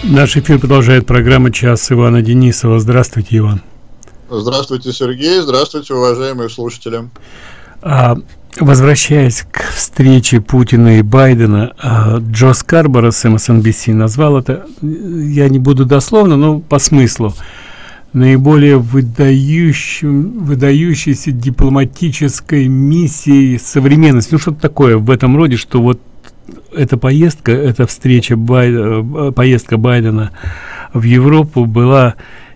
Наш эфир продолжает программа «Час» Ивана Денисова. Здравствуйте, Иван. Здравствуйте, Сергей. Здравствуйте, уважаемые слушатели. Возвращаясь к встрече Путина и Байдена, Джо Скарборо с MSNBC назвал это, я не буду дословно, но по смыслу, наиболее выдающейся дипломатической миссией современности. Ну, что-то такое в этом роде, что вот эта поездка, эта встреча, поездка Байдена в Европу была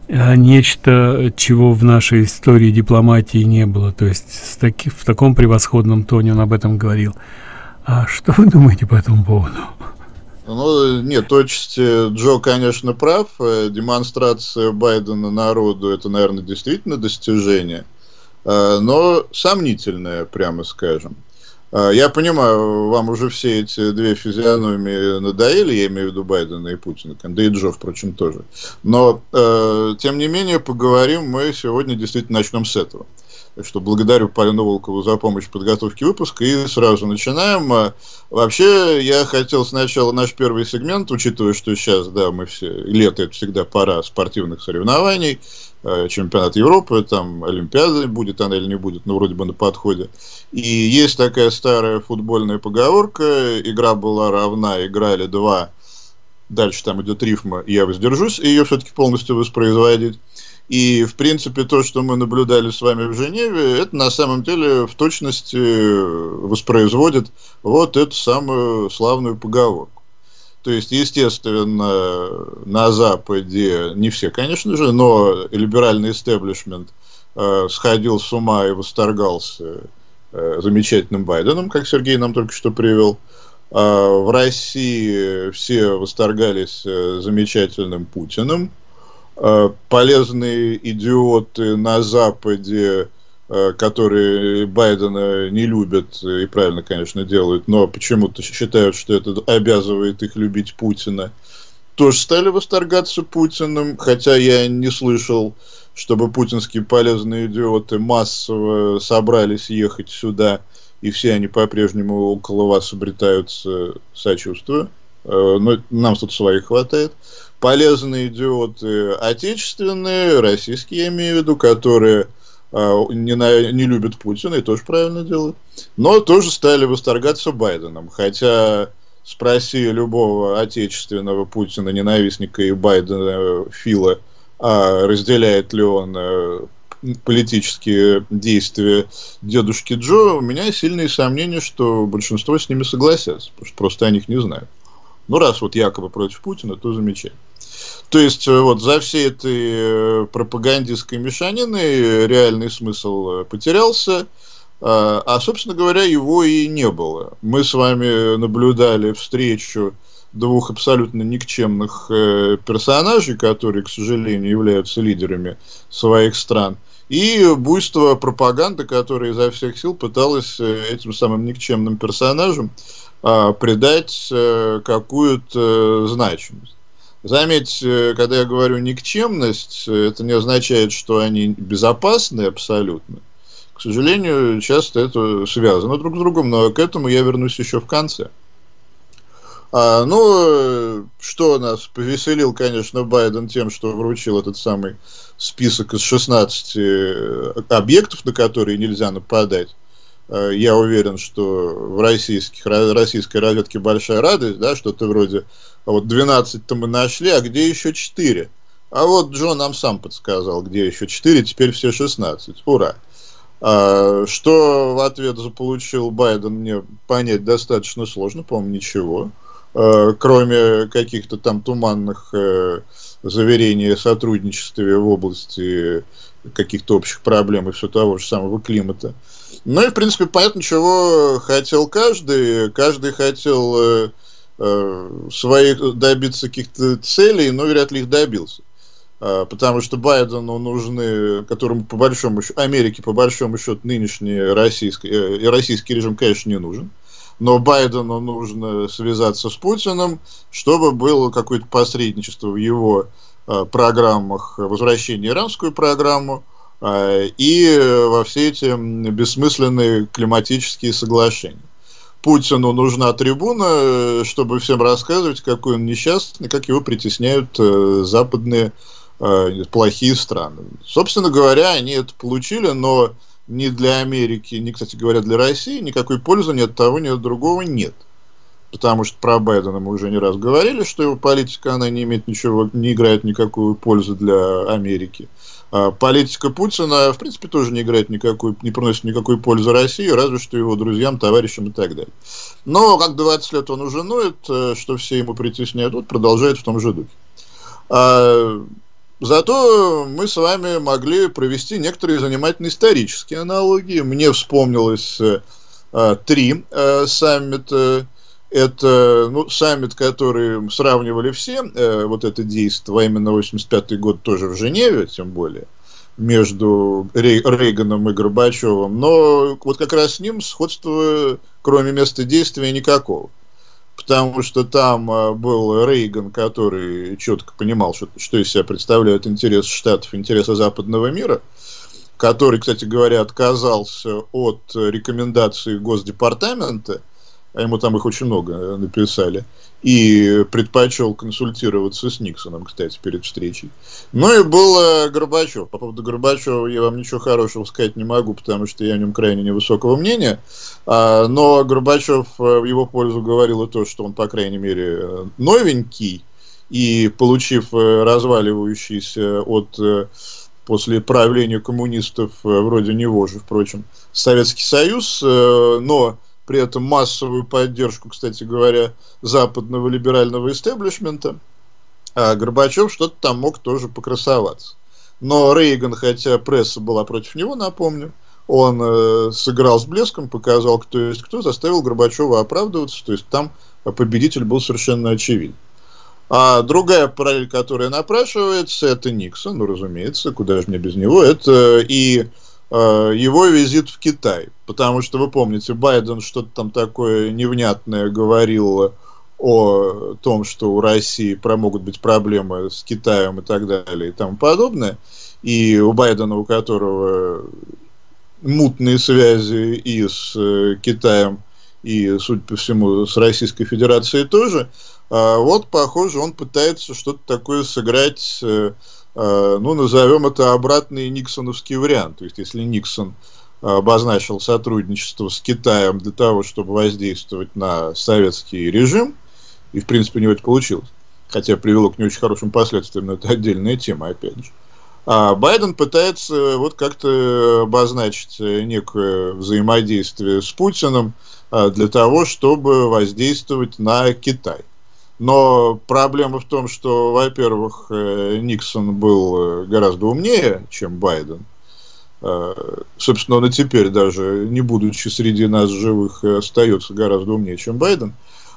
нечто, чего в нашей истории дипломатии не было. То есть в таком превосходном тоне он об этом говорил. А что вы думаете по этому поводу? Ну, нет, точности Джо, конечно, прав. Демонстрация Байдена народу — это, наверное, действительно достижение, но сомнительное, прямо скажем. Я понимаю, вам уже все эти две физиономии надоели, я имею в виду Байдена и Путина, да и Джо, впрочем, тоже. Но, тем не менее, поговорим мы сегодня, действительно начнем с этого. Так что благодарю Полину Волкову за помощь в подготовке выпуска и сразу начинаем. Вообще, я хотел сначала наш первый сегмент, учитывая, что сейчас, да, мы все, лето — это всегда пора спортивных соревнований, чемпионат Европы, там Олимпиада, будет она или не будет, но вроде бы на подходе. И есть такая старая футбольная поговорка: игра была равна, играли два, дальше там идет рифма, я воздержусь ее все-таки полностью воспроизводить. И, в принципе, то, что мы наблюдали с вами в Женеве, это на самом деле в точности воспроизводит вот эту самую славную поговорку. То есть, естественно, на Западе, не все, конечно же, но либеральный истеблишмент сходил с ума и восторгался замечательным Байденом, как Сергей нам только что привел. В России все восторгались замечательным Путиным. Полезные идиоты на Западе, которые Байдена не любят, и правильно, конечно, делают, но почему-то считают, что это обязывает их любить Путина, тоже стали восторгаться Путиным, хотя я не слышал, чтобы путинские полезные идиоты массово собрались ехать сюда, и все они по-прежнему около вас обретаются, сочувствуя, но нам тут своих хватает. Полезные идиоты отечественные, российские, я имею в виду, которые не любят Путина и тоже правильно делают, но тоже стали восторгаться Байденом. Хотя спроси любого отечественного Путина ненавистника и Байдена Фила, разделяет ли он политические действия дедушки Джо, у меня сильные сомнения, что большинство с ними согласятся, потому что просто о них не знают. Ну, раз вот якобы против Путина, то замечательно. То есть, вот за всей этой пропагандистской мешаниной реальный смысл потерялся, а, собственно говоря, его и не было. Мы с вами наблюдали встречу двух абсолютно никчемных персонажей, которые, к сожалению, являются лидерами своих стран, и буйство пропаганды, которая изо всех сил пыталась этим самым никчемным персонажам придать какую-то значимость. Заметьте, когда я говорю никчемность, это не означает, что они безопасны абсолютно. К сожалению, часто это связано друг с другом, но к этому я вернусь еще в конце. Ну, что нас повеселил, конечно, Байден тем, что вручил этот самый список из 16 объектов, на которые нельзя нападать. Я уверен, что в российской разведке большая радость, да, что-то вроде: вот 12-то мы нашли, а где еще 4? А вот Джо нам сам подсказал, где еще 4, теперь все 16. Ура! Что в ответ заполучил Байден, мне понять достаточно сложно, по-моему, ничего. Кроме каких-то там туманных заверений о сотрудничестве в области каких-то общих проблем и все того же самого климата. Ну и, в принципе, понятно, чего хотел каждый. Каждый хотел добиться каких-то целей, но вряд ли их добился. Потому что Байдену нужны, которому по большому счету, Америке по большому счету нынешний российский режим, конечно, не нужен. Но Байдену нужно связаться с Путиным, чтобы было какое-то посредничество в его программах, возвращение в иранскую программу и во все эти бессмысленные климатические соглашения. Путину нужна трибуна, чтобы всем рассказывать, какой он несчастный, как его притесняют западные плохие страны. Собственно говоря, они это получили, но ни для Америки, ни, кстати говоря, для России никакой пользы ни от того, ни от другого нет. Потому что про Байдена мы уже не раз говорили, что его политика, она не имеет ничего, не играет никакую пользу для Америки. А политика Путина, в принципе, тоже не играет никакой, не приносит никакой пользы России, разве что его друзьям, товарищам и так далее. Но как 20 лет он уже ноет, что все ему притесняют, вот продолжает в том же духе. Зато мы с вами могли провести некоторые занимательные исторические аналогии. Мне вспомнилось 3 саммита. Это саммит, который сравнивали все, вот это действие, а именно 85-й год тоже в Женеве, тем более, между Рейганом и Горбачевым. Но вот как раз с ним сходства, кроме места действия, никакого. Потому что там был Рейган, который четко понимал, что из себя представляют интересы Штатов, интересы западного мира, который, кстати говоря, отказался от рекомендаций Госдепартамента, а ему там их очень много написали, и предпочел консультироваться с Никсоном, кстати, перед встречей. Ну и был Горбачев. По поводу Горбачева я вам ничего хорошего сказать не могу, потому что я о нем крайне невысокого мнения, но Горбачев в его пользу говорил и то, что он, по крайней мере, новенький, и получив разваливающийся после правления коммунистов, вроде него же, впрочем, Советский Союз, но при этом массовую поддержку, кстати говоря, западного либерального истеблишмента, а Горбачев что-то там мог тоже покрасоваться. Но Рейган, хотя пресса была против него, напомню, он сыграл с блеском, показал, кто есть кто, заставил Горбачева оправдываться, то есть там победитель был совершенно очевиден. А другая параллель, которая напрашивается, это Никсон, ну, разумеется, куда же мне без него, это и его визит в Китай, потому что, вы помните, Байден что-то там такое невнятное говорил о том, что у России могут быть проблемы с Китаем и так далее и тому подобное, и у Байдена, у которого мутные связи и с Китаем, и, судя по всему, с Российской Федерацией тоже, вот, похоже, он пытается что-то такое сыграть, назовем это обратный никсоновский вариант. То есть, если Никсон обозначил сотрудничество с Китаем для того, чтобы воздействовать на советский режим, и, в принципе, у него это получилось, хотя привело к не очень хорошим последствиям, но это отдельная тема, опять же. А Байден пытается вот как-то обозначить некое взаимодействие с Путиным для того, чтобы воздействовать на Китай. Но проблема в том, что, во-первых, Никсон был гораздо умнее, чем Байден. Собственно, он и теперь, даже не будучи среди нас живых, остается гораздо умнее, чем Байден.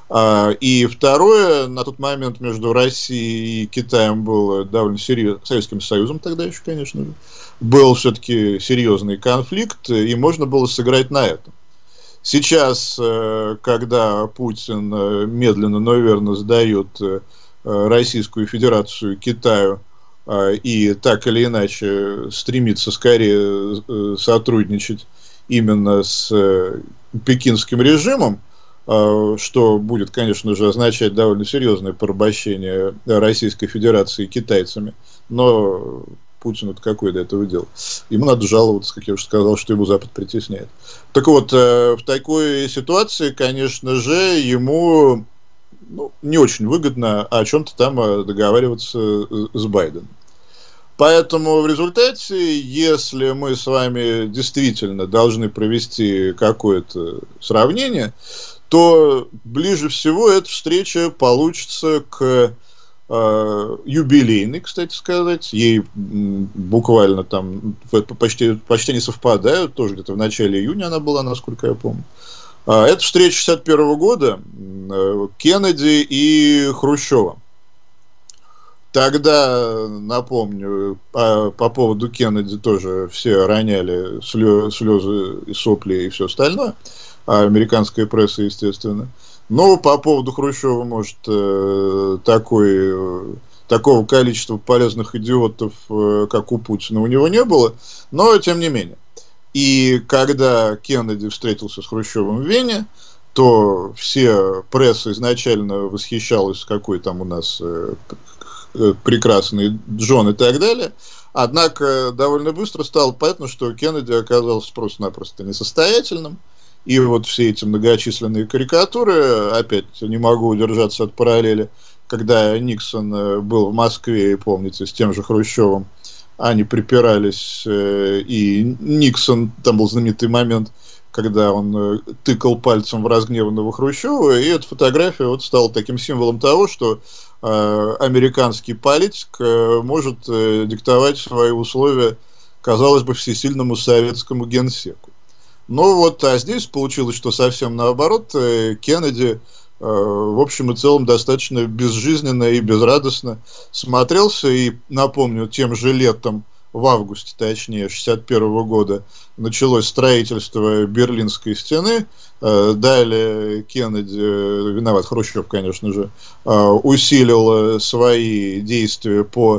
И второе, на тот момент между Россией и Китаем был довольно серьезный, Советским Союзом тогда еще, конечно же, был все-таки серьезный конфликт, и можно было сыграть на этом. Сейчас, когда Путин медленно, но верно сдает Российскую Федерацию Китаю и так или иначе стремится скорее сотрудничать именно с пекинским режимом, что будет, конечно же, означать довольно серьезное порабощение Российской Федерации китайцами, но Путину-то какое до этого дело? Ему надо жаловаться, как я уже сказал, что его Запад притесняет. Так вот, в такой ситуации, конечно же, ему не очень выгодно о чем-то там договариваться с Байденом. Поэтому в результате, если мы с вами действительно должны провести какое-то сравнение, то ближе всего эта встреча получится к юбилейной, кстати сказать. Ей буквально там почти не совпадают, тоже где-то в начале июня она была, насколько я помню. Это встреча 1961 года Кеннеди и Хрущева. Тогда, напомню, по поводу Кеннеди тоже все роняли слезы и сопли и все остальное, американская пресса, естественно. Но по поводу Хрущева, может, такого количества полезных идиотов, как у Путина, у него не было, но тем не менее. И когда Кеннеди встретился с Хрущевым в Вене, то все пресса изначально восхищалась, какой там у нас прекрасный Джон и так далее. Однако довольно быстро стало понятно, что Кеннеди оказался просто-напросто несостоятельным. И вот все эти многочисленные карикатуры, опять не могу удержаться от параллели, когда Никсон был в Москве, и помните, с тем же Хрущевым, они припирались, и Никсон, там был знаменитый момент, когда он тыкал пальцем в разгневанного Хрущева, и эта фотография вот стала таким символом того, что американский политик может диктовать свои условия, казалось бы, всесильному советскому генсеку. Но вот, а здесь получилось, что совсем наоборот, Кеннеди, в общем и целом, достаточно безжизненно и безрадостно смотрелся, и, напомню, тем же летом, в августе, точнее, 1961 года, началось строительство Берлинской стены. Далее Кеннеди, виноват Хрущев, конечно же, усилил свои действия по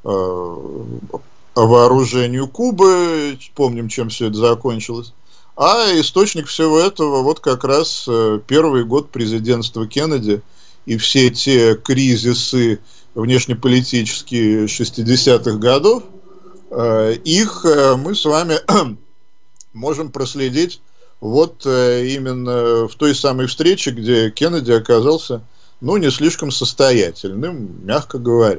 вооружению Кубы. Помним, чем все это закончилось. А источник всего этого вот как раз первый год президентства Кеннеди и все те кризисы внешнеполитические 60-х годов, их мы с вами можем проследить вот именно в той самой встрече, где Кеннеди оказался, ну, не слишком состоятельным, мягко говоря.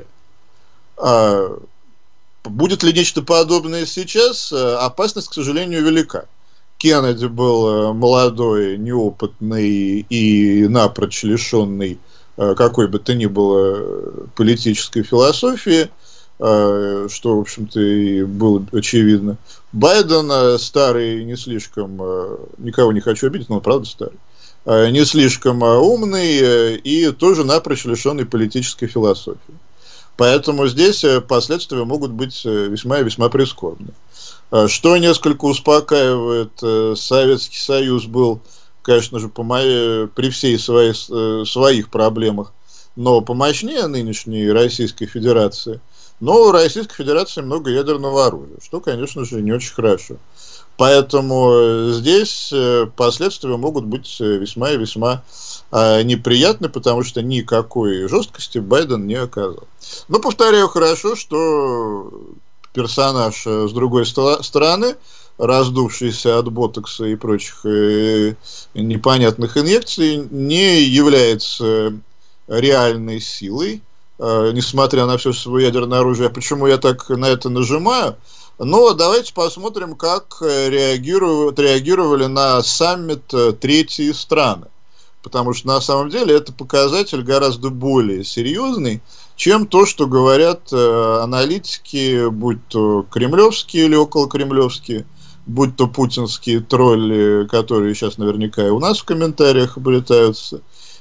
Будет ли нечто подобное сейчас? Опасность, к сожалению, велика. Кеннеди был молодой, неопытный и напрочь лишенный какой бы то ни было политической философии, что, в общем-то, и было очевидно. Байден старый, не слишком, никого не хочу обидеть, но он правда старый, не слишком умный и тоже напрочь лишенный политической философии. Поэтому здесь последствия могут быть весьма и весьма прискорбны. Что несколько успокаивает, Советский Союз был, конечно же, при всей своих проблемах, но помощнее нынешней Российской Федерации. Но у Российской Федерации много ядерного оружия, что, конечно же, не очень хорошо. Поэтому здесь последствия могут быть весьма и весьма неприятны, потому что никакой жесткости Байден не оказал. Но, повторяю, хорошо, что персонаж с другой стороны, раздувшийся от ботокса и прочих непонятных инъекций, не является реальной силой, несмотря на все свое ядерное оружие. Почему я так на это нажимаю? Но давайте посмотрим, как реагировали на саммит третьи страны. Потому что на самом деле это показатель гораздо более серьезный, чем то, что говорят аналитики, будь то кремлевские или околокремлевские, будь то путинские тролли, которые сейчас наверняка и у нас в комментариях облетаются,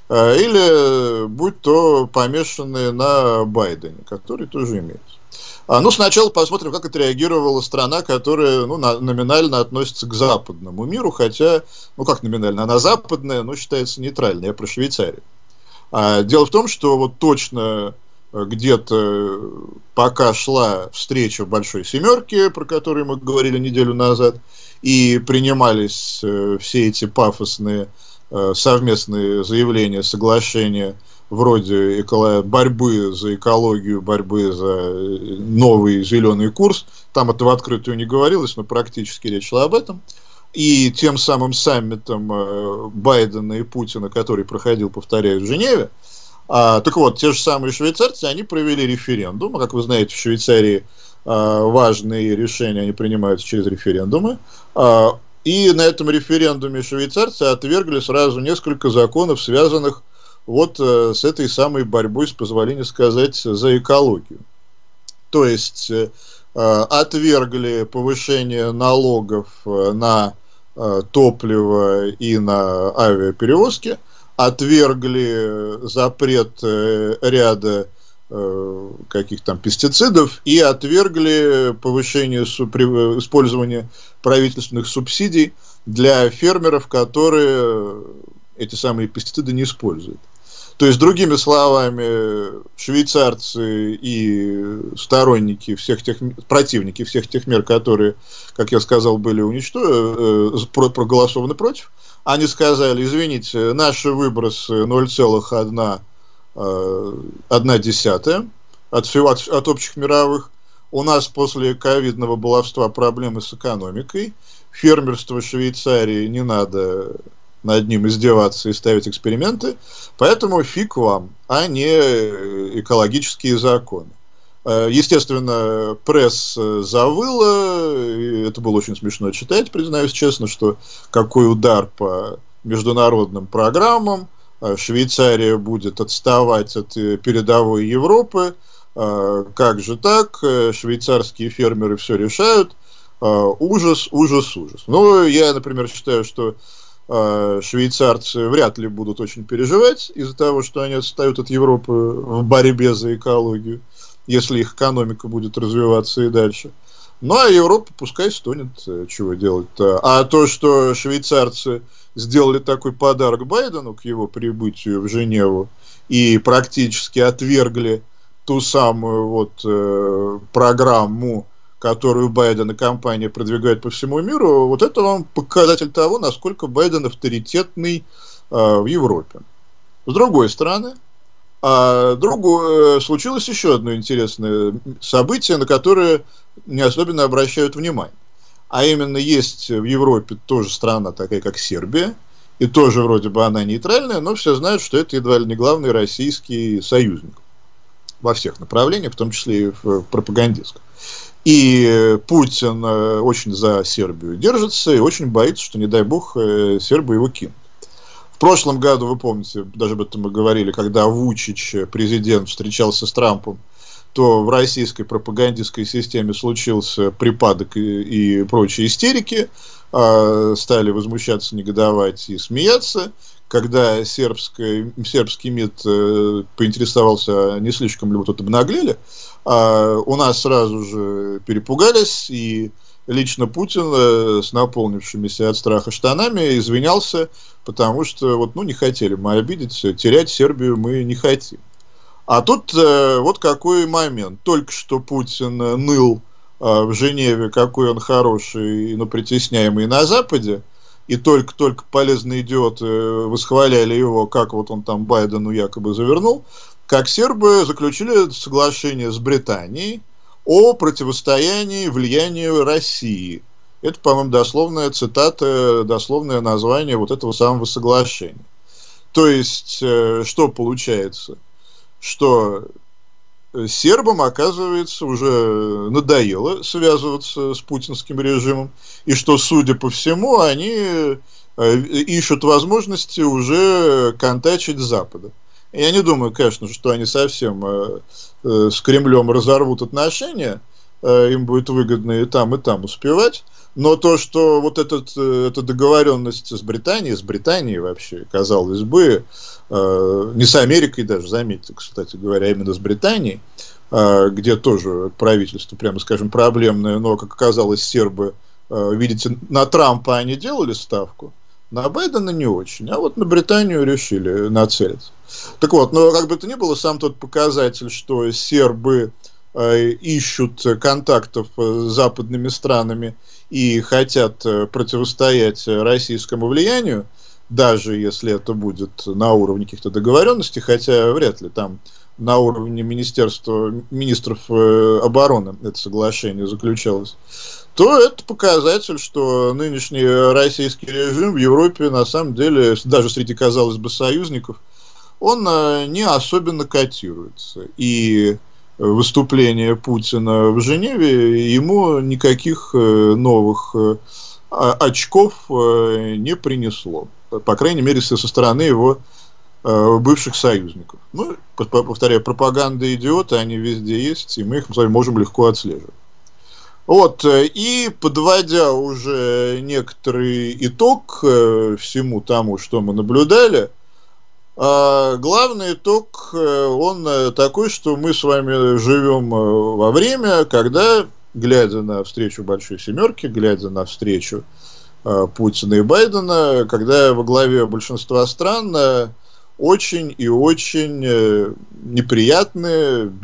или будь то помешанные на Байдене, который тоже имеется. Ну, сначала посмотрим, как отреагировала страна, которая, ну, номинально относится к западному миру, хотя, ну, как номинально, она западная, но считается нейтральной, я про Швейцарию. Дело в том, что вот точно где-то пока шла встреча в Большой Семерке, про которую мы говорили неделю назад, и принимались все эти пафосные совместные заявления, соглашения вроде борьбы за экологию, борьбы за новый зеленый курс. Там это в открытую не говорилось, но практически речь шла об этом. И тем самым саммитом Байдена и Путина, который проходил, повторяю, в Женеве. Так вот, те же самые швейцарцы, они провели референдум. Как вы знаете, в Швейцарии важные решения они принимаются через референдумы. И на этом референдуме швейцарцы отвергли сразу несколько законов, связанных вот с этой самой борьбой, с позволения сказать, за экологию. То есть отвергли повышение налогов на топливо и на авиаперевозки, отвергли запрет ряда каких там пестицидов и отвергли повышение использования правительственных субсидий для фермеров, которые эти самые пестициды не используют. То есть, другими словами, швейцарцы и сторонники всех тех, противники всех тех мер, которые, как я сказал, были проголосованы против, Они сказали, извините, наши выбросы 0,1 от общих мировых. У нас после ковидного баловства проблемы с экономикой. Фермерство Швейцарии не надо над ним издеваться и ставить эксперименты. Поэтому фиг вам, а не экологические законы. Естественно, пресса завыла, и это было очень смешно читать, признаюсь честно, что какой удар по международным программам, Швейцария будет отставать от передовой Европы, как же так, швейцарские фермеры все решают, ужас, ужас, ужас. Ну, я, например, считаю, что швейцарцы вряд ли будут очень переживать из-за того, что они отстают от Европы в борьбе за экологию, если их экономика будет развиваться и дальше. Ну, а Европа пускай стонет, чего делать-то. А то, что швейцарцы сделали такой подарок Байдену к его прибытию в Женеву и практически отвергли ту самую вот программу, которую Байден и компания продвигают по всему миру, вот это вам показатель того, насколько Байден авторитетный в Европе. С другой стороны, случилось еще одно интересное событие, на которое не особенно обращают внимание. А именно, есть в Европе тоже страна такая, как Сербия, и тоже вроде бы она нейтральная, но все знают, что это едва ли не главный российский союзник во всех направлениях, в том числе и в пропагандистском. И Путин очень за Сербию держится и очень боится, что, не дай бог, сербы его кинут. В прошлом году, вы помните, даже об этом мы говорили, когда Вучич, президент, встречался с Трампом, то в российской пропагандистской системе случился припадок и прочие истерики, стали возмущаться, негодовать и смеяться. Когда сербский МИД поинтересовался, не слишком ли вы тут обнаглели, у нас сразу же перепугались, и лично Путин с наполнившимися от страха штанами извинялся, потому что вот, не хотели мы обидеть, терять Сербию мы не хотим. А тут вот какой момент. Только что Путин ныл в Женеве, какой он хороший, но притесняемый на Западе, и только полезные идиоты восхваляли его, как вот он там Байдену якобы завернул, как сербы заключили соглашение с Британией о противостоянии влиянию России. Это, по-моему, дословная цитата, дословное название вот этого самого соглашения. То есть, что получается? Что сербам, оказывается, уже надоело связываться с путинским режимом, и что, судя по всему, они ищут возможности уже контачить с Западом. Я не думаю, конечно, что они совсем с Кремлем разорвут отношения, им будет выгодно и там успевать, но то, что вот эта договоренность с Британией вообще, казалось бы, не с Америкой даже, заметьте, кстати говоря, именно с Британией, где тоже правительство, прямо скажем, проблемное, но, как оказалось, сербы, видите, на Трампа они делали ставку, на Байдена не очень, а вот на Британию решили нацелиться. Так вот, но как бы то ни было, сам тот показатель, что сербы ищут контактов с западными странами и хотят противостоять российскому влиянию, даже если это будет на уровне каких-то договоренностей, хотя вряд ли там на уровне министров обороны это соглашение заключалось, то это показатель, что нынешний российский режим в Европе, на самом деле, даже среди, казалось бы, союзников, он не особенно котируется. И выступление Путина в Женеве ему никаких новых очков не принесло. По крайней мере, со стороны его бывших союзников. Ну, повторяю, пропаганда идиоты, они везде есть, и мы их с вами можем легко отслеживать. Вот, и подводя уже некоторый итог всему тому, что мы наблюдали, главный итог, он такой, что мы с вами живем во время, когда, глядя на встречу Большой Семерки, глядя на встречу Путина и Байдена, когда во главе большинства стран очень и очень неприятные,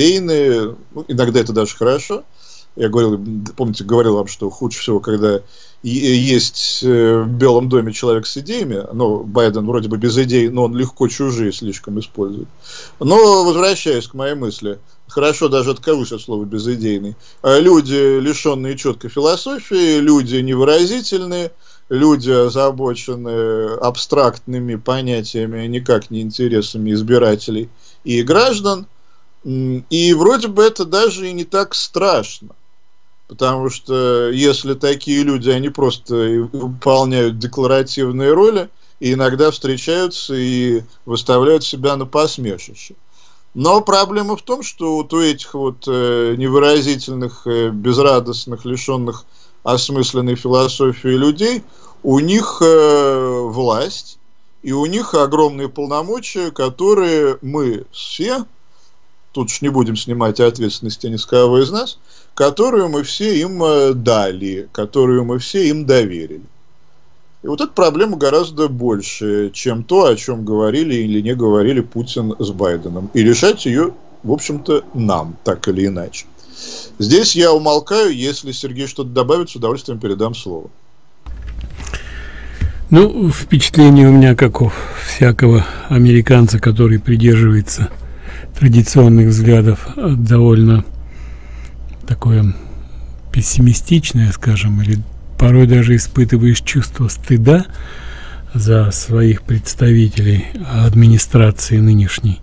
безыдейные, иногда это даже хорошо. Я говорил, помните, говорил вам, что хуже всего, когда есть в Белом доме человек с идеями, но Байден вроде бы без идей, но он легко чужие слишком использует. Но, возвращаясь к моей мысли, хорошо, даже откажусь от слова безидейный, люди, лишенные четкой философии, люди невыразительные, люди, озабоченные абстрактными понятиями, никак не интересами избирателей и граждан, и вроде бы это даже и не так страшно. Потому что если такие люди, они просто выполняют декларативные роли, и иногда встречаются и выставляют себя на посмешище. Но проблема в том, что вот у этих вот невыразительных, безрадостных, лишенных осмысленной философии людей, у них власть, и у них огромные полномочия, которые мы все, тут уж не будем снимать ответственности ни с кого из нас, которую мы все им дали, которую мы все им доверили. И вот эта проблема гораздо больше, чем то, о чем говорили или не говорили Путин с Байденом. И решать ее, в общем-то, нам, так или иначе. Здесь я умолкаю, если Сергей что-то добавит, с удовольствием передам слово. Ну, впечатление у меня, как у всякого американца, который придерживается традиционных взглядов, довольно такое пессимистичное, скажем, или порой даже испытываешь чувство стыда за своих представителей администрации нынешней.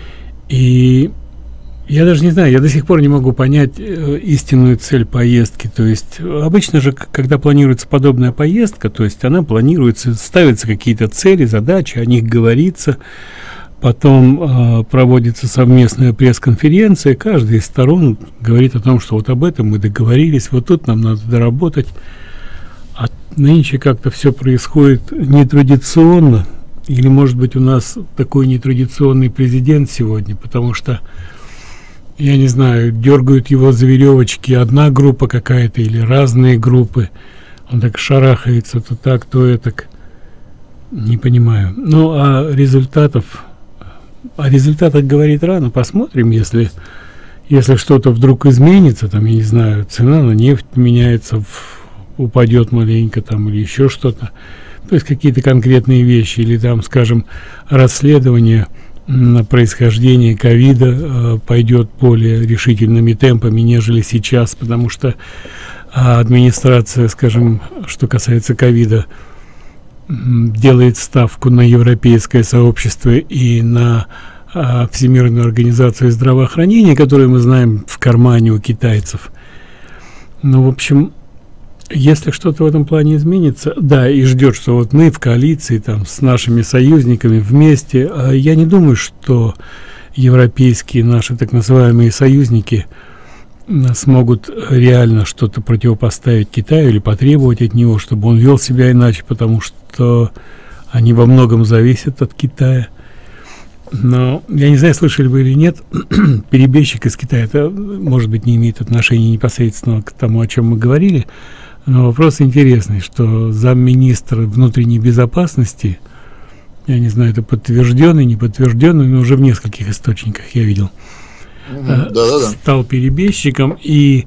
И я даже не знаю, я до сих пор не могу понять истинную цель поездки. То есть обычно же, когда планируется подобная поездка, то есть она планируется, ставятся какие-то цели, задачи, о них говорится. Потом проводится совместная пресс-конференция, каждая из сторон говорит о том, что вот об этом мы договорились, вот тут нам надо доработать. А нынче как-то все происходит нетрадиционно, или, может быть, у нас такой нетрадиционный президент сегодня, потому что, я не знаю, дергают его за веревочки одна группа какая-то или разные группы, он так шарахается, то так, то этак, не понимаю. Ну, а результатах говорить рано, посмотрим, если что-то вдруг изменится, там, я не знаю, цена на нефть меняется, упадет маленько там или еще что-то, то есть какие-то конкретные вещи, или там, скажем, расследование на происхождение ковида пойдет более решительными темпами, нежели сейчас, потому что администрация, скажем, что касается ковида, делает ставку на европейское сообщество и на Всемирную организацию здравоохранения, которую мы знаем в кармане у китайцев. Ну, в общем, если что-то в этом плане изменится, да, и ждет, что вот мы в коалиции там с нашими союзниками вместе, я не думаю, что европейские наши так называемые союзники смогут реально что-то противопоставить Китаю или потребовать от него, чтобы он вел себя иначе, потому что они во многом зависят от Китая. Но я не знаю, слышали вы или нет, перебежчик из Китая, это, может быть, не имеет отношения непосредственно к тому, о чем мы говорили, но вопрос интересный, что замминистра внутренней безопасности, я не знаю, это подтвержденный, не подтвержденный, но уже в нескольких источниках я видел, стал перебежчиком, и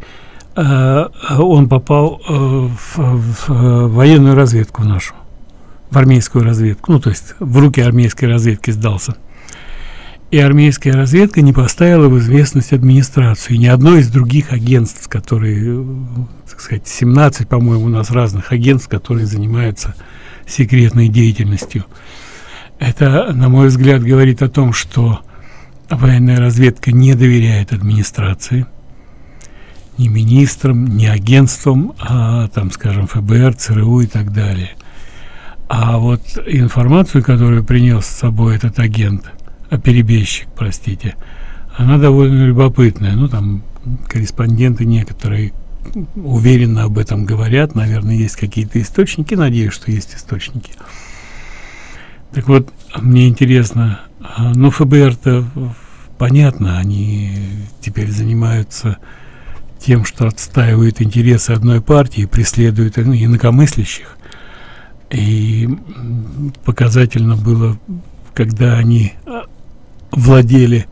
он попал в военную разведку нашу, в армейскую разведку, ну, то есть в руки армейской разведки сдался. И армейская разведка не поставила в известность администрацию. И ни одно из других агентств, которые, так сказать, 17, по-моему, у нас разных агентств, которые занимаются секретной деятельностью. Это, на мой взгляд, говорит о том, что военная разведка не доверяет администрации, ни министрам, ни агентствам, а там, скажем, ФБР, ЦРУ и так далее. А вот информацию, которую принес с собой этот агент, перебежчик, простите, она довольно любопытная. Ну, там корреспонденты некоторые уверенно об этом говорят. Наверное, есть какие-то источники. Надеюсь, что есть источники. Так вот, мне интересно, ну, ФБР-то понятно, они теперь занимаются тем, что отстаивают интересы одной партии, преследуют инакомыслящих. И показательно было, когда они владели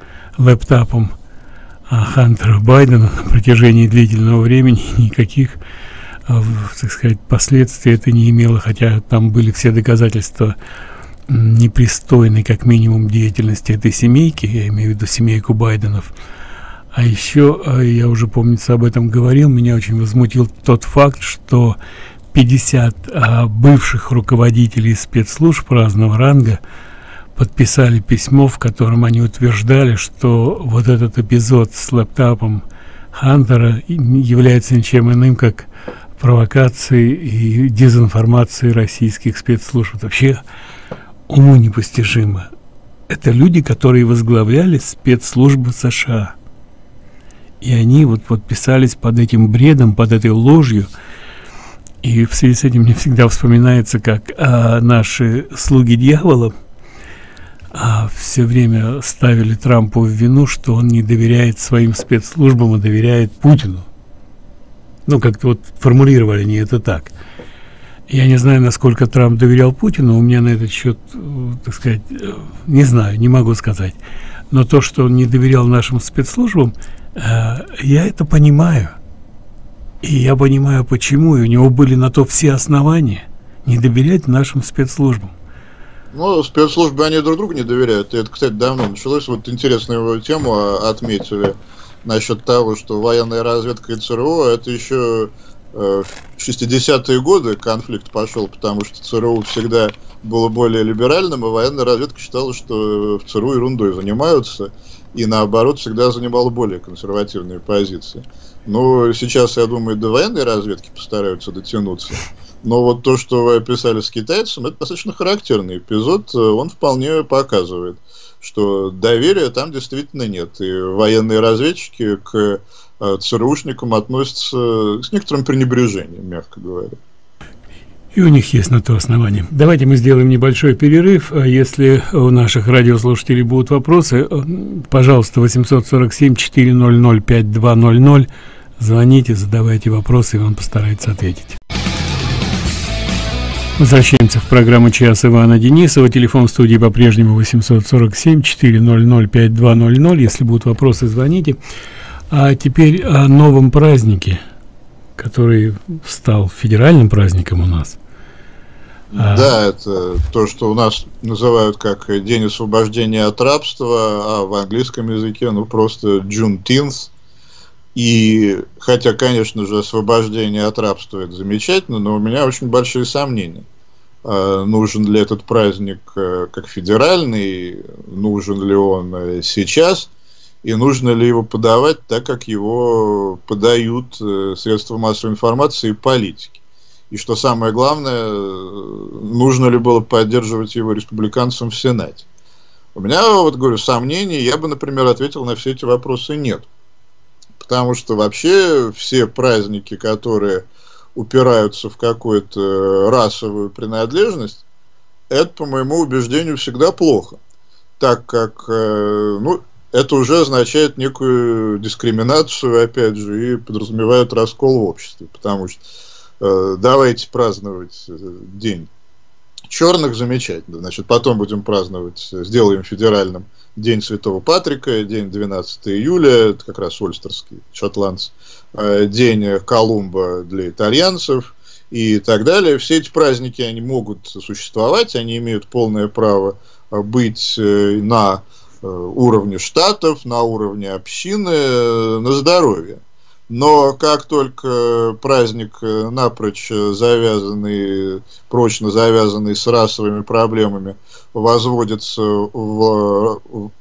лэптопом Хантера Байдена на протяжении длительного времени, никаких так сказать, последствий это не имело, хотя там были все доказательства непристойной, как минимум, деятельности этой семейки, я имею в виду семейку Байденов. А еще, я уже, помнится, об этом говорил, меня очень возмутил тот факт, что 50 бывших руководителей спецслужб разного ранга подписали письмо, в котором они утверждали, что вот этот эпизод с лэптопом Хантера является ничем иным, как провокацией и дезинформацией российских спецслужб. Это вообще уму непостижимо. Это люди, которые возглавляли спецслужбы США. И они вот подписались под этим бредом, под этой ложью. И в связи с этим мне всегда вспоминается, как наши слуги дьявола все время ставили Трампу в вину, что он не доверяет своим спецслужбам, а доверяет Путину. Ну, как-то вот формулировали они это так. Я не знаю, насколько Трамп доверял Путину, у меня на этот счет, так сказать, не знаю, не могу сказать. Но то, что он не доверял нашим спецслужбам, я это понимаю. И я понимаю, почему. И у него были на то все основания не доверять нашим спецслужбам. Ну, спецслужбы, они друг другу не доверяют. И это, кстати, давно началось. Вот интересную тему отметили насчет того, что военная разведка и ЦРУ, это еще в 60-е годы конфликт пошел, потому что ЦРУ всегда было более либеральным, и военная разведка считала, что в ЦРУ ерундой занимаются, и наоборот всегда занимала более консервативные позиции. Но сейчас, я думаю, до военной разведки постараются дотянуться. Но вот то, что вы описали с китайцем, это достаточно характерный эпизод, он вполне показывает, что доверия там действительно нет. И военные разведчики к ЦРУшникам относятся с некоторым пренебрежением, мягко говоря. И у них есть на то основание. Давайте мы сделаем небольшой перерыв. Если у наших радиослушателей будут вопросы, пожалуйста, 847-400-5200. Звоните, задавайте вопросы, и он постарается ответить. Возвращаемся в программу «Час» Ивана Денисова. Телефон в студии по-прежнему 847-400-5200. Если будут вопросы, звоните. А теперь о новом празднике, который стал федеральным праздником у нас. Да, это то, что у нас называют как День освобождения от рабства, а в английском языке, ну, просто Juneteenth. И, хотя, конечно же, освобождение от рабства – это замечательно, но у меня очень большие сомнения. Нужен ли этот праздник как федеральный, нужен ли он сейчас, и нужно ли его подавать так, как его подают средства массовой информации и политики. И что самое главное, нужно ли было поддерживать его республиканцам в Сенате. У меня, вот говорю, сомнений, я бы, например, ответил на все эти вопросы нет. Потому что вообще все праздники, которые упираются в какую-то расовую принадлежность, это, по моему убеждению, всегда плохо. Так как, ну, это уже означает некую дискриминацию, опять же, и подразумевает раскол в обществе. Потому что давайте праздновать День черных, замечательно. Значит, потом будем праздновать, сделаем федеральным День Святого Патрика, день 12 июля, это как раз ольстерский, шотландцы, День Колумба для итальянцев и так далее. Все эти праздники, они могут существовать, они имеют полное право быть на уровне штатов, на уровне общины, на здоровье. Но как только праздник напрочь завязанный, прочно завязанный с расовыми проблемами, возводится в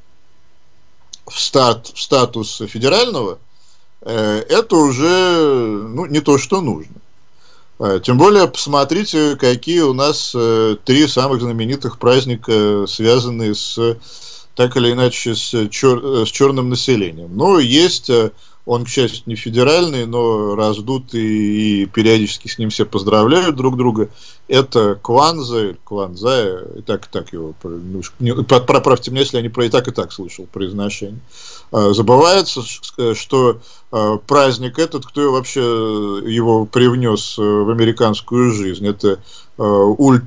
статус федерального, это уже, ну, не то, что нужно. Тем более, посмотрите, какие у нас 3 самых знаменитых праздника, связанные с, так или иначе, с черным населением. Ну, есть... Он, к счастью, не федеральный, но раздутый, и периодически с ним все поздравляют друг друга. Это Кванза, и так его, поправьте меня, если я не про и так слышал произношение. Забывается, что праздник этот, кто вообще его привнес в американскую жизнь, это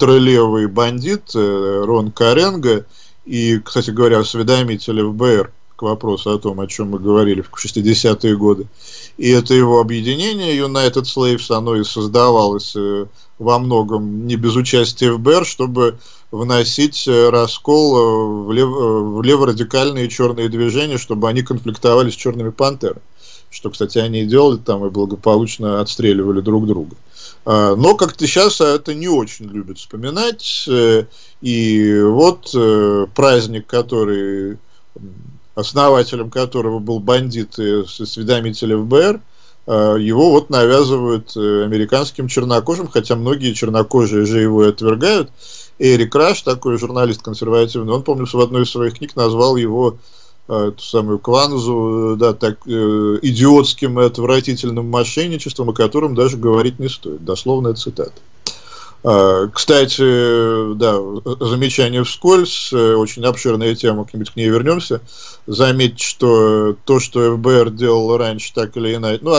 ультралевый бандит Рон Каренго и, кстати говоря, осведомитель ФБР к вопросу о том, о чем мы говорили в 60-е годы. И это его объединение United Slaves, оно и создавалось во многом не без участия ФБР, чтобы вносить раскол в леворадикальные черные движения, чтобы они конфликтовали с черными пантерами. Что, кстати, они и делали там, и благополучно отстреливали друг друга. Но как-то сейчас это не очень любят вспоминать. И вот праздник, который, основателем которого был бандит и осведомитель ФБР, его вот навязывают американским чернокожим, хотя многие чернокожие же его и отвергают. Эрик Раш, такой журналист консервативный, он, помню, в одной из своих книг назвал его, ту самую Кванзу, да, так, идиотским и отвратительным мошенничеством, о котором даже говорить не стоит. Дословная цитата. Кстати, да, замечание вскользь, очень обширная тема, как-нибудь к ней вернемся. Заметьте, что то, что ФБР делал раньше, так или иначе, ну,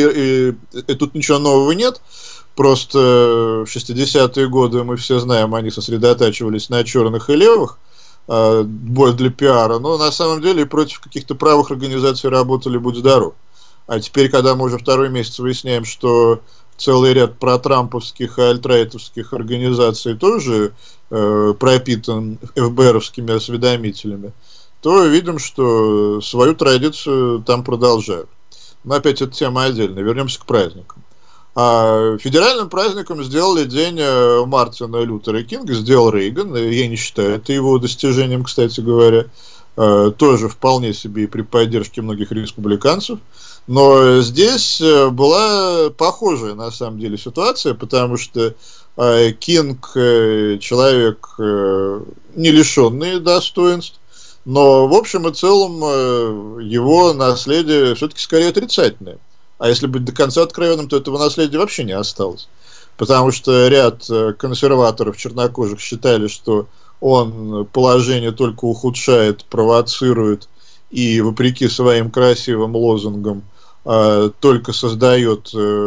тут ничего нового нет, просто в 60-е годы, мы все знаем, они сосредотачивались на черных и левых, боль для пиара, но на самом деле против каких-то правых организаций работали, будь здоров. А теперь, когда мы уже второй месяц выясняем, что целый ряд протрамповских и альтрайтовских организаций тоже пропитан ФБРовскими осведомителями, то видим, что свою традицию там продолжают. Но опять эта тема отдельная. Вернемся к праздникам. А федеральным праздником сделали день Мартина Лютера Кинга, сделал Рейган. Я не считаю это его достижением, кстати говоря. Тоже вполне себе и при поддержке многих республиканцев. Но здесь была похожая, на самом деле, ситуация, потому что Кинг человек не лишенный достоинств, но в общем и целом его наследие все-таки скорее отрицательное. А если быть до конца откровенным, то этого наследия вообще не осталось. Потому что ряд консерваторов чернокожих считали, что он положение только ухудшает, провоцирует и, вопреки своим красивым лозунгам, только создает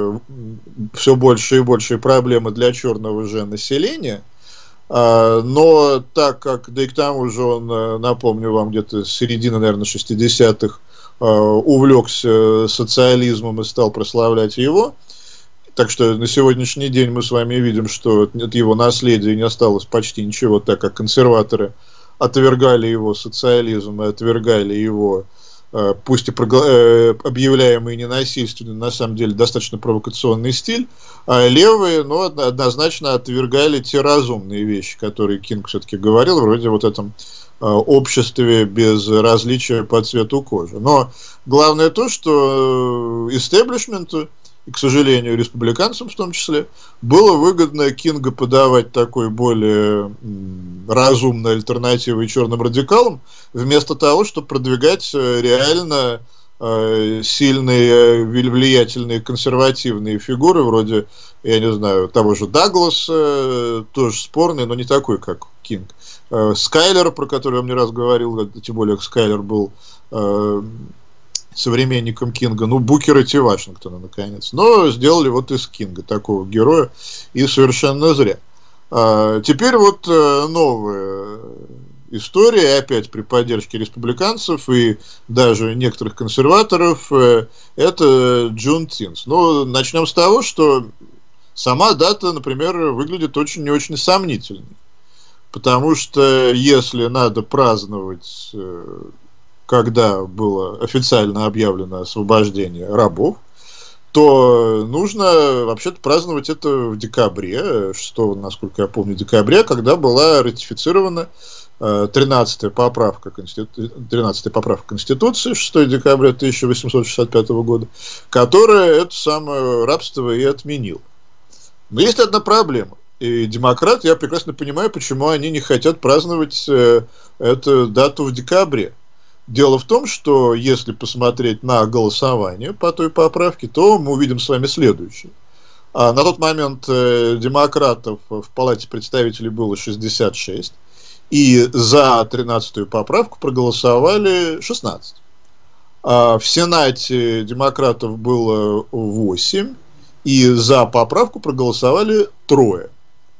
все больше и больше проблемы для черного же населения. Но так как, да и к тому же он, напомню вам, где-то с середины, наверное, 60-х увлекся социализмом и стал прославлять его, так что на сегодняшний день мы с вами видим, что от его наследия не осталось почти ничего, так как консерваторы отвергали его социализм и отвергали его, пусть и объявляемый ненасильственный, на самом деле достаточно провокационный стиль, а левые, но однозначно отвергали те разумные вещи, которые Кинг все-таки говорил, вроде вот этом обществе без различия по цвету кожи. Но главное то, что истеблишменту, и, к сожалению, республиканцам в том числе, было выгодно Кинга подавать такой более разумной альтернативой черным радикалам, вместо того, чтобы продвигать реально сильные, влиятельные консервативные фигуры, вроде, я не знаю, того же Дагласа, тоже спорный, но не такой, как Кинг. Скайлер, про который я вам не раз говорил, тем более Скайлер был современником Кинга, ну, Букера Ти Вашингтона, наконец. Но сделали вот из Кинга такого героя, и совершенно зря. Теперь вот новая история, опять при поддержке республиканцев и даже некоторых консерваторов, это Джунтинс. Ну, начнем с того, что сама дата, например, выглядит очень и очень сомнительной. Потому что если надо праздновать, когда было официально объявлено освобождение рабов, то нужно вообще-то праздновать это в декабре, 6, насколько я помню, декабря, когда была ратифицирована 13-я поправка Конституции 6 декабря 1865 года, которая это самое рабство и отменила. Но есть одна проблема. И демократы, я прекрасно понимаю, почему они не хотят праздновать эту дату в декабре. Дело в том, что если посмотреть на голосование по той поправке, то мы увидим с вами следующее. На тот момент демократов в Палате представителей было 66, и за 13-ю поправку проголосовали 16. В Сенате демократов было 8, и за поправку проголосовали 3.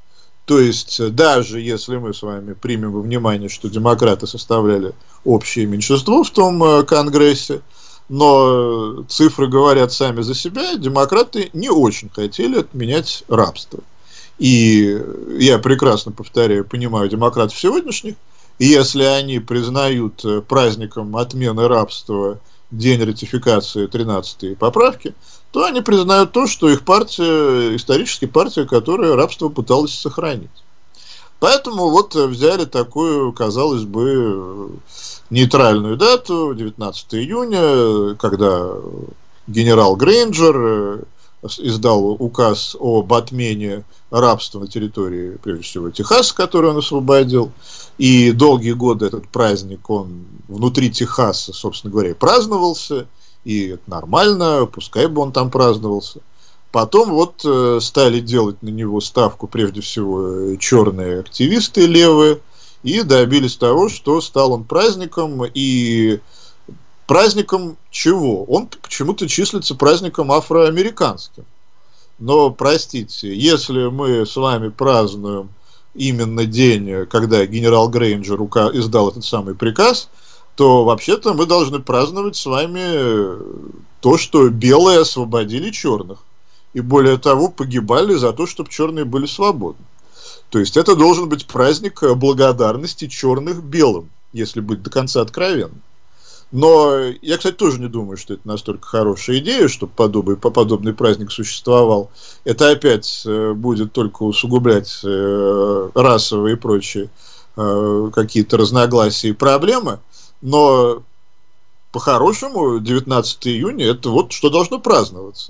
То есть, даже если мы с вами примем во внимание, что демократы составляли общее меньшинство в том Конгрессе, но цифры говорят сами за себя, демократы не очень хотели отменять рабство. И я прекрасно, повторяю, понимаю демократов сегодняшних, и если они признают праздником отмены рабства день ратификации 13-й поправки, то они признают то, что их партия, исторически партия, которая рабство пыталась сохранить. Поэтому вот взяли такую, казалось бы, нейтральную дату, 19 июня, когда генерал Грейнджер издал указ об отмене рабства на территории, прежде всего, Техаса, который он освободил. И долгие годы этот праздник, он внутри Техаса, собственно говоря, праздновался. И это нормально, пускай бы он там праздновался. Потом вот стали делать на него ставку, прежде всего, черные активисты левые. И добились того, что стал он праздником. И праздником чего? Он почему-то числится праздником афроамериканским. Но, простите, если мы с вами празднуем именно день, когда генерал Грейнджер издал этот самый приказ, то вообще-то мы должны праздновать с вами то, что белые освободили черных. И более того, погибали за то, чтобы черные были свободны. То есть это должен быть праздник благодарности черных белым, если быть до конца откровенным. Но я, кстати, тоже не думаю, что это настолько хорошая идея, чтобы подобный праздник существовал. Это опять будет только усугублять расовые и прочие какие-то разногласия и проблемы. Но по-хорошему 19 июня это вот что должно праздноваться.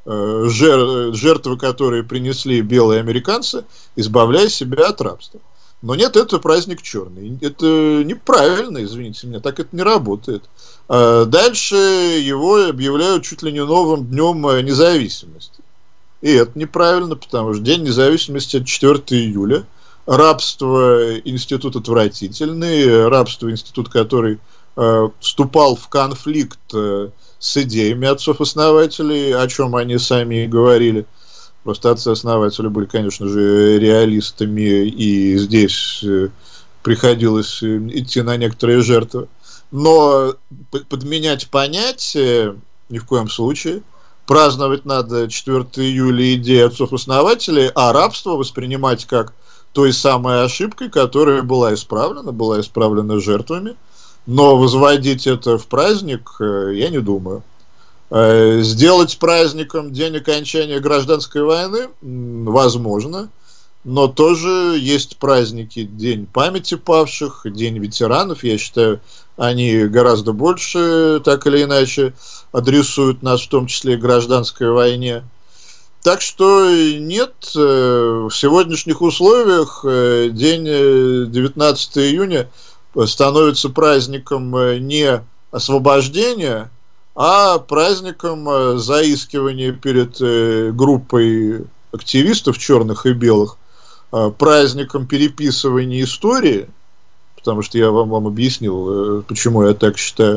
Жертвы, которые принесли белые американцы, избавляя себя от рабства. Но нет, это праздник черный. Это неправильно, извините меня, так это не работает. Дальше его объявляют чуть ли не новым днем независимости. И это неправильно, потому что День независимости это 4 июля. Рабство институт отвратительный, рабство институт, который вступал в конфликт с идеями отцов-основателей, о чем они сами и говорили. Просто отцы-основатели были, конечно же, реалистами, и здесь приходилось идти на некоторые жертвы. Но подменять понятия ни в коем случае. Праздновать надо 4 июля идеи отцов-основателей, а рабство воспринимать как той самой ошибкой, которая была исправлена жертвами. Но возводить это в праздник я не думаю. Сделать праздником день окончания гражданской войны возможно, но тоже есть праздники, День памяти павших, День ветеранов. Я считаю, они гораздо больше, так или иначе, адресуют нас, в том числе и гражданской войне. Так что нет, в сегодняшних условиях день 19 июня становится праздником не освобождения, а праздником заискивания перед группой активистов черных и белых, праздником переписывания истории, потому что я вам объяснил, почему я так считаю,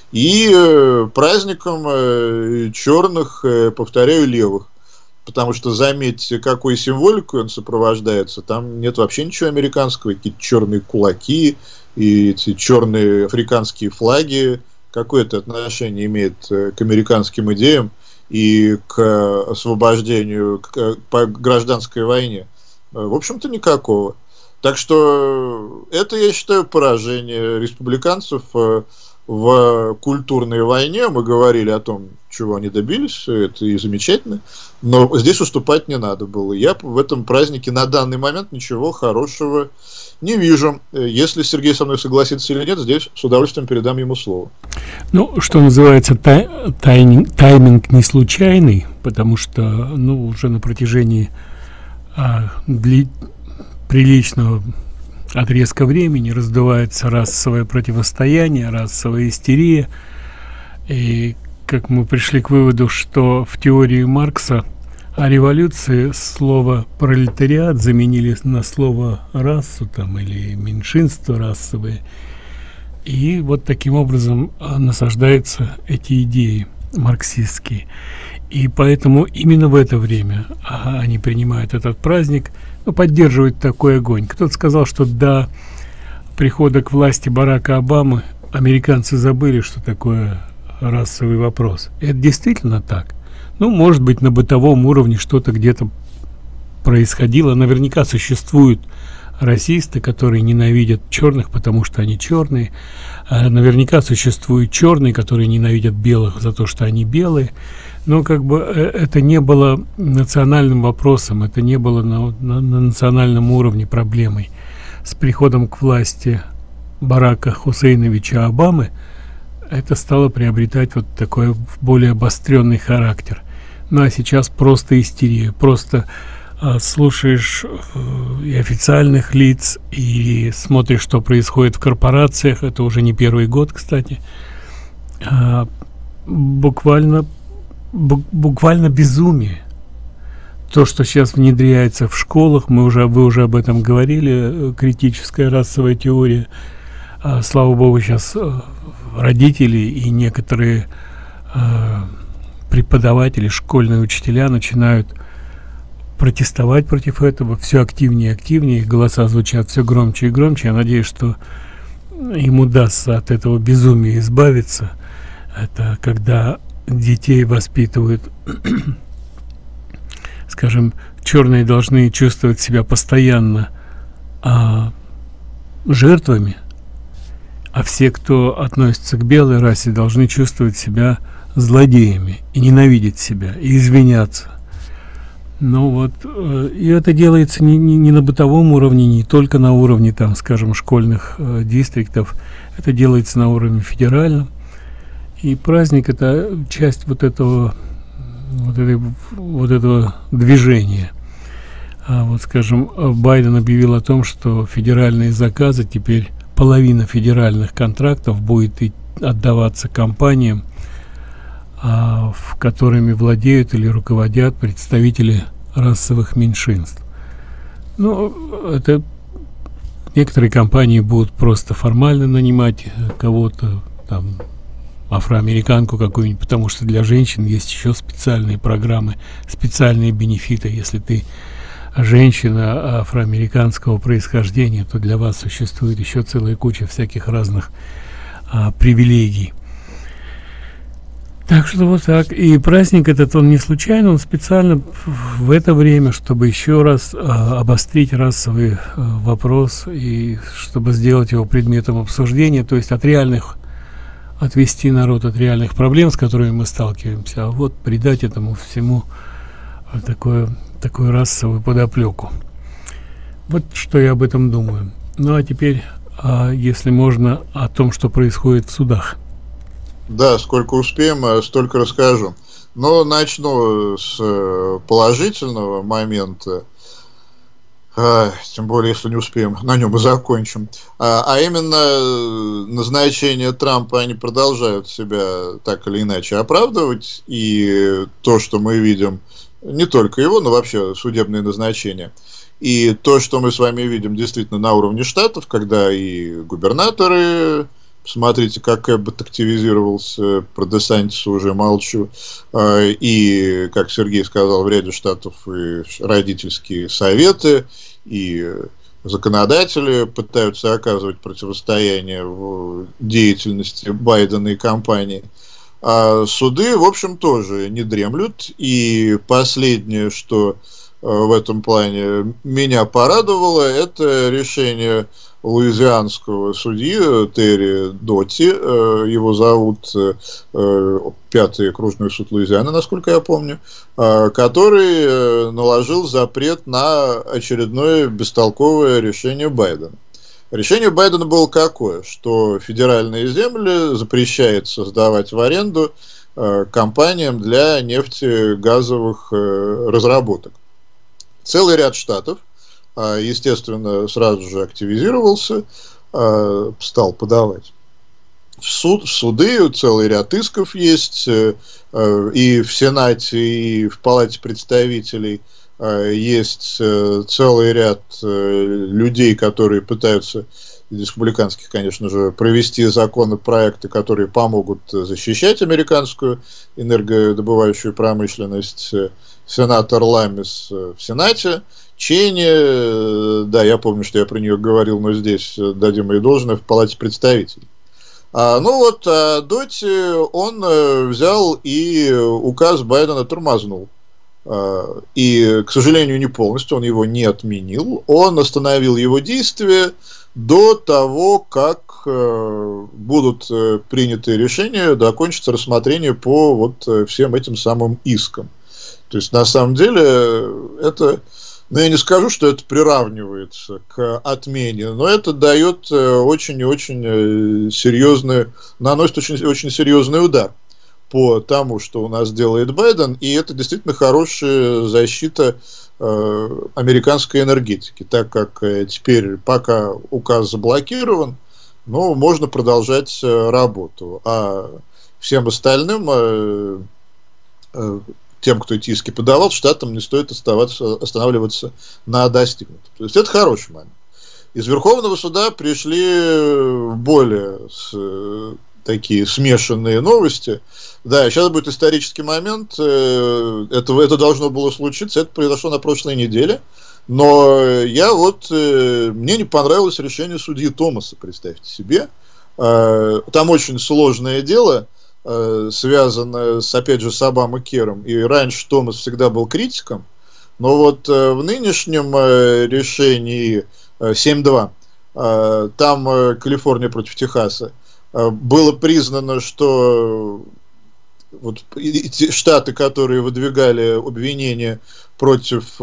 и праздником черных, повторяю, левых. Потому что, заметьте, какой символикой он сопровождается. Там нет вообще ничего американского. Какие-то черные кулаки и эти черные африканские флаги. Какое это отношение имеет к американским идеям и к освобождению, по гражданской войне? В общем-то, никакого. Так что это, я считаю, поражение республиканцев в культурной войне. Мы говорили о том, чего они добились, это и замечательно, но здесь уступать не надо было. Я в этом празднике на данный момент ничего хорошего не вижу. Если Сергей со мной согласится или нет, здесь с удовольствием передам ему слово. Ну, что называется, тайминг не случайный, потому что, ну, уже на протяжении приличного отрезка времени раздувается расовое противостояние, расовая истерия. И как мы пришли к выводу, что в теории Маркса о революции слово пролетариат заменили на слово расу там, или меньшинство расовые. И вот таким образом насаждаются эти идеи марксистские. И поэтому именно в это время они принимают этот праздник, ну, поддерживают такой огонь. Кто-то сказал, что до прихода к власти Барака Обамы американцы забыли, что такое расовый вопрос. И это действительно так. Ну, может быть, на бытовом уровне что-то где-то происходило. Наверняка существуют расисты, которые ненавидят черных, потому что они черные. Наверняка существуют черные, которые ненавидят белых за то, что они белые. Но как бы это не было национальным вопросом, это не было на национальном уровне проблемой. С приходом к власти Барака Хусейновича Обамы это стало приобретать вот такой более обостренный характер. Ну а сейчас просто истерия, просто слушаешь и официальных лиц, и смотришь, что происходит в корпорациях. Это уже не первый год, кстати. Буквально безумие. То, что сейчас внедряется в школах, вы уже об этом говорили, критическая расовая теория. Слава богу, сейчас родители и некоторые преподаватели, школьные учителя начинают протестовать против этого все активнее и активнее, их голоса звучат все громче и громче. Я надеюсь, что им удастся от этого безумия избавиться. Это когда детей воспитывают, скажем, черные должны чувствовать себя постоянно жертвами, а все, кто относится к белой расе, должны чувствовать себя злодеями и ненавидеть себя, и извиняться. Ну вот, и это делается не на бытовом уровне, не только на уровне, там, скажем, школьных дистриктов, это делается на уровне федеральном. И праздник — это часть вот этого движения. Вот, скажем, Байден объявил о том, что федеральные заказы, теперь половина федеральных контрактов будет отдаваться компаниям, в которыми владеют или руководят представители расовых меньшинств. Ну, это некоторые компании будут просто формально нанимать кого-то, там, афроамериканку какую-нибудь, потому что для женщин есть еще специальные программы, специальные бенефиты. Если ты женщина афроамериканского происхождения, то для вас существует еще целая куча всяких разных привилегий. Так что вот так. И праздник этот, он не случайно, он специально в это время, чтобы еще раз обострить расовый вопрос и чтобы сделать его предметом обсуждения, то есть отвести народ от реальных проблем, с которыми мы сталкиваемся, а вот придать этому всему такую расовую подоплеку. Вот что я об этом думаю. Ну а теперь, если можно, о том, что происходит в судах. Да, сколько успеем, столько расскажу. Но начну с положительного момента, тем более, если не успеем, на нем и закончим. А именно назначение Трампа, они продолжают себя так или иначе оправдывать. И то, что мы видим, не только его, но вообще судебные назначения. И то, что мы с вами видим действительно на уровне штатов, когда и губернаторы... Смотрите, как Эббот активизировался, про Десантиса уже молчу. И, как Сергей сказал, в ряде штатов и родительские советы, и законодатели пытаются оказывать противостояние в деятельности Байдена и компании. А суды, в общем, тоже не дремлют. И последнее, что в этом плане меня порадовало, это решение луизианского судьи Терри Дотти, его зовут, 5-й окружной суд Луизианы, насколько я помню, который наложил запрет на очередное бестолковое решение Байдена. Решение Байдена было какое? Что федеральные земли запрещается сдавать в аренду компаниям для нефтегазовых разработок. Целый ряд штатов, естественно, сразу же активизировался, стал подавать в суды, целый ряд исков есть, и в Сенате, и в Палате представителей есть целый ряд людей, которые пытаются, республиканских, конечно же, провести законопроекты, которые помогут защищать американскую энергодобывающую промышленность. Сенатор Ламис в Сенате Чейни, да, я помню, что я про нее говорил, но здесь дадим ей должное, в Палате представителей. Ну вот, Доти, он взял и указ Байдена тормознул. И, к сожалению, не полностью, он его не отменил. Он остановил его действия до того, как будут приняты решения, закончится рассмотрение по вот всем этим самым искам. То есть, на самом деле, это... Но я не скажу, что это приравнивается к отмене, но это дает очень и очень серьезный, наносит очень серьезный удар по тому, что у нас делает Байден, и это действительно хорошая защита американской энергетики, так как теперь, пока указ заблокирован, ну, можно продолжать работу, а всем остальным... тем, кто эти иски подавал, штатам не стоит останавливаться на достигнутом. То есть это хороший момент. Из Верховного суда пришли более такие смешанные новости. Да, сейчас будет исторический момент. Это должно было случиться. Это произошло на прошлой неделе. Но мне не понравилось решение судьи Томаса, представьте себе. Там очень сложное дело, связано опять же, с Обама-Кером. И раньше Томас всегда был критиком, но вот в нынешнем решении 7-2, там Калифорния против Техаса, было признано, что вот штаты, которые выдвигали обвинения против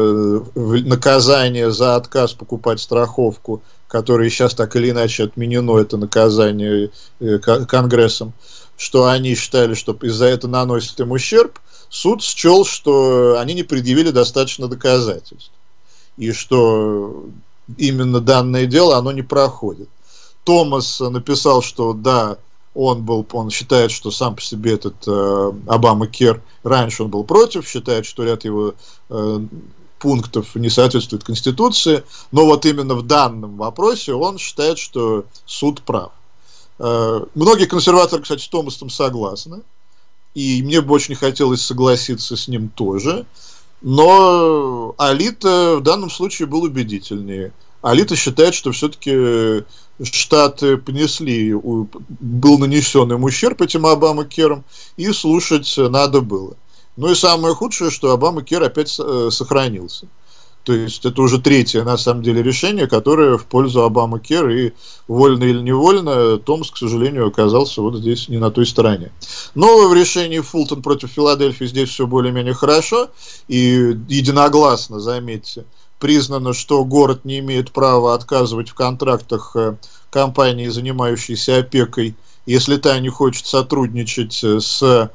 наказания за отказ покупать страховку, которое сейчас так или иначе отменено, это наказание Конгрессом, что они считали, что из-за этого наносит им ущерб, суд счел, что они не предъявили достаточно доказательств. И что именно данное дело, оно не проходит. Томас написал, что да, он считает, что сам по себе этот Обама-Кер, раньше он был против, считает, что ряд его пунктов не соответствует Конституции, но вот именно в данном вопросе он считает, что суд прав. Многие консерваторы, кстати, с Томасом согласны, и мне бы очень хотелось согласиться с ним тоже, но Алита в данном случае был убедительнее. Алита считает, что все-таки штаты был нанесен им ущерб этим Обама-Кером, и слушать надо было. Ну и самое худшее, что Обама-Кер опять сохранился. То есть это уже третье, на самом деле, решение, которое в пользу Обама-Кер, и вольно или невольно Томас, к сожалению, оказался вот здесь не на той стороне. Но в решении Фултон против Филадельфии здесь все более-менее хорошо, и единогласно, заметьте, признано, что город не имеет права отказывать в контрактах компании, занимающейся опекой, если та не хочет сотрудничать с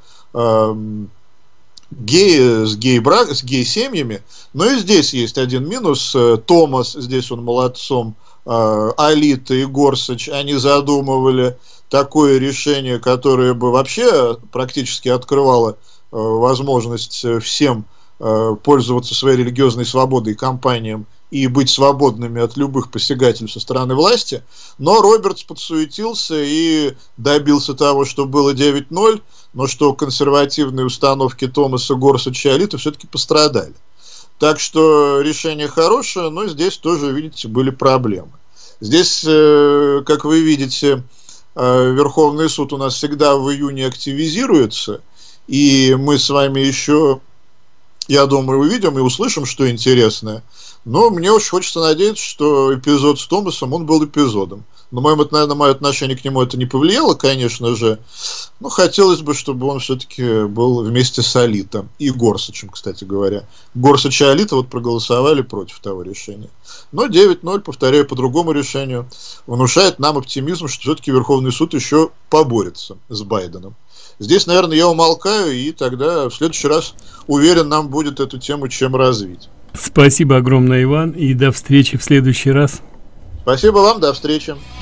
гей-семьями, но и здесь есть один минус. Томас, здесь он молодцом, Алита и Горсач, они задумывали такое решение, которое бы вообще практически открывало возможность всем пользоваться своей религиозной свободой компаниям и быть свободными от любых посягательств со стороны власти, но Робертс подсуетился и добился того, что было 9-0, но что консервативные установки Томаса, Горсача и Алита все-таки пострадали. Так что решение хорошее, но здесь тоже, видите, были проблемы. Здесь, как вы видите, Верховный суд у нас всегда в июне активизируется, и мы с вами еще, я думаю, увидим и услышим, что интересное. Но мне очень хочется надеяться, что эпизод с Томасом, он был эпизодом. На мое отношение к нему это не повлияло, конечно же. Но хотелось бы, чтобы он все-таки был вместе с Алитом и Горсачем, кстати говоря. Горсач и Алита вот проголосовали против того решения. Но 9-0, повторяю, по другому решению, внушает нам оптимизм, что все-таки Верховный суд еще поборется с Байденом. Здесь, наверное, я умолкаю, и тогда в следующий раз, уверен, нам будет эту тему чем развить. Спасибо огромное, Иван, и до встречи в следующий раз. Спасибо вам, до встречи.